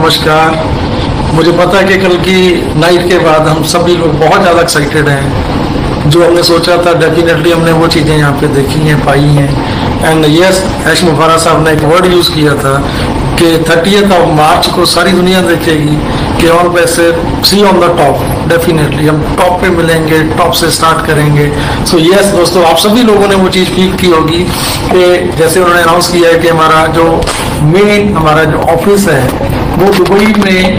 नमस्कार। मुझे पता है कि कल की नाइट के बाद हम सभी लोग बहुत ज़्यादा एक्साइटेड हैं। जो हमने सोचा था डेफिनेटली हमने वो चीज़ें यहाँ पे देखी हैं, पाई हैं। एंड यस, ऐश मुफारा साहब ने एक वर्ड यूज़ किया था कि 30th ऑफ मार्च को सारी दुनिया देखेगी कि ऑन पैसे see on the top. Definitely हम टॉप पे मिलेंगे, टॉप से स्टार्ट करेंगे। सो यस दोस्तों, आप सभी लोगों ने वो चीज़ फील की होगी कि जैसे उन्होंने अनाउंस किया है कि हमारा जो ऑफिस है वो दुबई में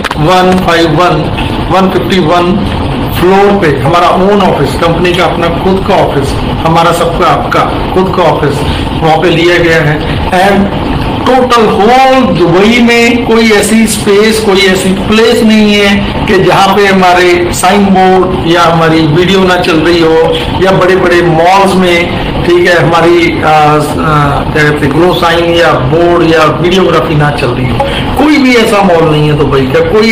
151 फ्लोर पे हमारा ओन ऑफिस, कंपनी का अपना खुद का ऑफिस, हमारा सबका आपका खुद का ऑफिस वहाँ पे लिया गया है। एंड टोटल होल दुबई में कोई ऐसी स्पेस, कोई ऐसी प्लेस नहीं है कि जहाँ पे हमारे साइन बोर्ड या हमारी वीडियो ना चल रही हो, या बड़े बड़े मॉल्स में, ठीक है, हमारी क्या कहते हैं ग्लो साइन या बोर्ड या वीडियोग्राफी ना चल रही हो। कोई भी ऐसा मॉल नहीं है दुबई का, कोई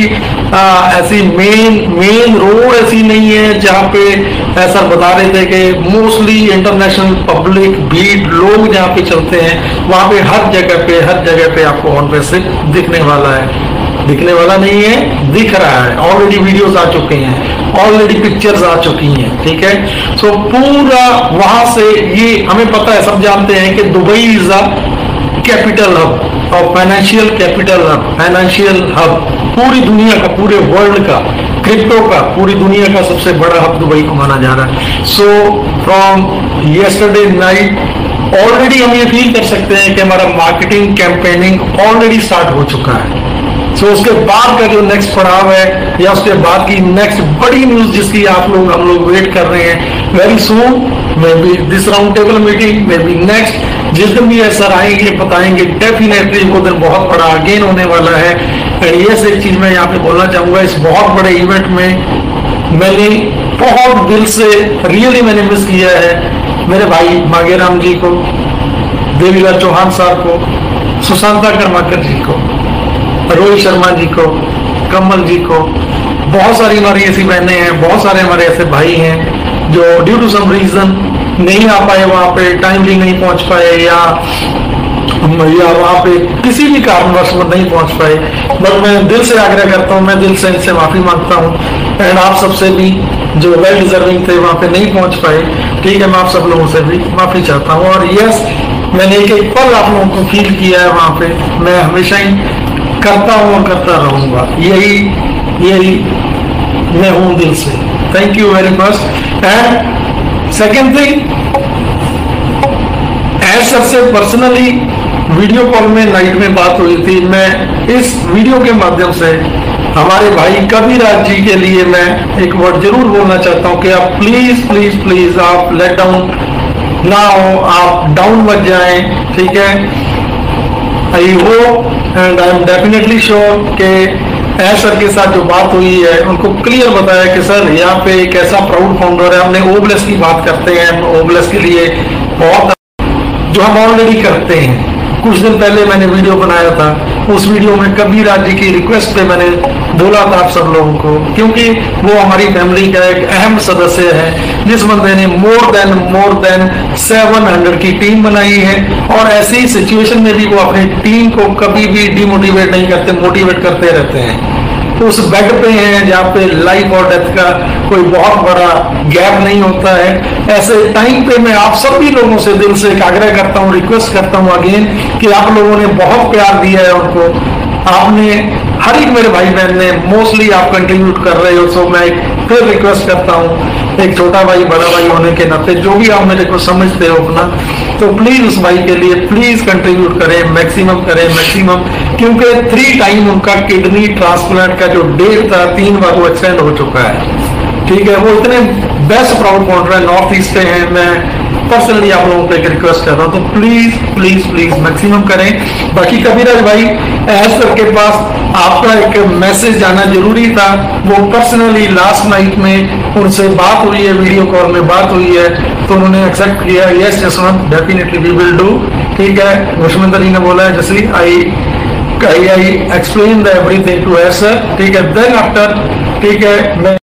ऐसी मेन रोड ऐसी नहीं है जहाँ पे ऐसा बता रहे थे कि मोस्टली इंटरनेशनल पब्लिक भीड़ लोग जहाँ पे चलते हैं वहाँ पे हर जगह पे आपको ऑन पैसे दिखने वाला है। दिखने वाला नहीं है, दिख रहा है। ऑलरेडी वीडियोस आ चुके हैं, ऑलरेडी पिक्चर्स आ चुकी हैं, ठीक है। सो पूरा वहां से ये हमें पता है, सब जानते हैं कि Dubai is a capital hub और financial capital hub, financial hub पूरी दुनिया का, पूरे वर्ल्ड का, क्रिप्टो का पूरी दुनिया का सबसे बड़ा हब दुबई को माना जा रहा है। So from yesterday night already हम ये फील कर सकते हैं कि हमारा मार्केटिंग कैंपेनिंग ऑलरेडी स्टार्ट हो चुका है। सो उसके बाद का जो नेक्स्ट पड़ाव है या उसके बाद की नेक्स्ट बड़ी न्यूज जिसकी हम लोग वेट कर रहे हैं, very soon maybe this round table meeting, maybe next जिस दिन भी सर आएंगे बताएंगे, डेफिनेटली वो दिन बहुत बड़ा अगेन होने वाला है। एंड ये एक चीज मैं यहाँ पे बोलना चाहूंगा, इस बहुत बड़े इवेंट में मैंने बहुत दिल से रियली मैंने मिस किया है मेरे भाई मांगेराम जी को, देवीलाल चौहान साहब को, सुशांता कर्माकर जी को, रोहित शर्मा जी को, कमल जी को। बहुत सारी हमारी ऐसी बहनें हैं, बहुत सारे हमारे ऐसे भाई हैं जो ड्यू टू सम रीजन नहीं आ पाए, वहां पे टाइमली नहीं पहुंच पाए, या वहां पे किसी भी कारणवश वो नहीं पहुंच पाए। बट मैं दिल से आग्रह करता हूं, मैं दिल से इनसे माफी मांगता हूं। एंड आप सबसे भी जो वेल डिजर्विंग थे वहां पे नहीं पहुंच पाए, ठीक है, मैं आप सब लोगों से भी माफी चाहता हूँ। और यस, मैंने एक पल आप लोगों को फील किया है वहां पे, मैं हमेशा ही करता हूँ और करता रहूंगा। यही मैं हूं दिल से। Thank you very much. And second thing, sir से पर्सनली वीडियो कॉल में नाइट में बात हुई थी। मैं इस वीडियो के माध्यम से हमारे भाई कविराज जी के लिए मैं एक वर्ड जरूर बोलना चाहता हूं कि आप प्लीज प्लीज प्लीज आप लेट डाउन ना हो, आप डाउन मत जाएं, ठीक है। I hope and I am definitely sure कि सर के साथ जो बात हुई है उनको क्लियर बताया कि सर यहाँ पे एक ऐसा प्राउड फाउंडर है। हमने ओबलेस की बात करते हैं, ओबलेस के लिए बहुत जो हम ऑलरेडी करते हैं। कुछ दिन पहले मैंने वीडियो बनाया था, उस वीडियो में कबीराज जी की रिक्वेस्ट पे मैंने बोला था आप सब लोगों को, क्योंकि वो हमारी फैमिली का एक अहम सदस्य है जिस बंदे ने मोर देन 700 की टीम बनाई है। और ऐसी सिचुएशन में भी वो अपनी टीम को कभी भी डिमोटिवेट नहीं करते, मोटिवेट करते रहते हैं। तो उस बेड पे हैं जहाँ पे लाइफ और डेथ का कोई बहुत बड़ा गैप नहीं होता है। ऐसे टाइम पे मैं आप सभी लोगों से दिल से एक आग्रह करता हूँ, रिक्वेस्ट करता हूँ अगेन कि आप लोगों ने बहुत प्यार दिया है उनको, आपने हर एक मेरे भाई बहन ने मोस्टली आप कंट्रीब्यूट कर रहे हो। सो मैं फिर रिक्वेस्ट करता हूँ, एक छोटा भाई बड़ा भाई होने के नाते जो भी आप मेरे को समझते हो अपना, तो प्लीज उस भाई के लिए प्लीज कंट्रीब्यूट करें, मैक्सिमम करें, क्योंकि 3 टाइम उनका किडनी ट्रांसप्लांट का जो डेट था 3 बार वो एक्सटेंड हो चुका है, ठीक है। वो इतने बेस्ट प्राउड फाउंडर है, नॉर्थ ईस्ट से हैं। मैं पर्सनली आप लोगों को एक रिक्वेस्ट कर रहा हूँ, तो प्लीज प्लीज प्लीज मैक्सिमम करें। बाकी कबीराज भाई, सर के पास आपका एक मैसेज जाना जरूरी था। वो पर्सनली लास्ट नाइट में उनसे बात हुई है, वीडियो कॉल में बात हुई है, तो उन्होंने एक्सेप्ट किया। Yes Jaswant, definitely we will do, ठीक है। मुशमिंदर जी ने बोला है जैसे I explain the everything to sir, ठीक है। देन आफ्टर, ठीक है, मैं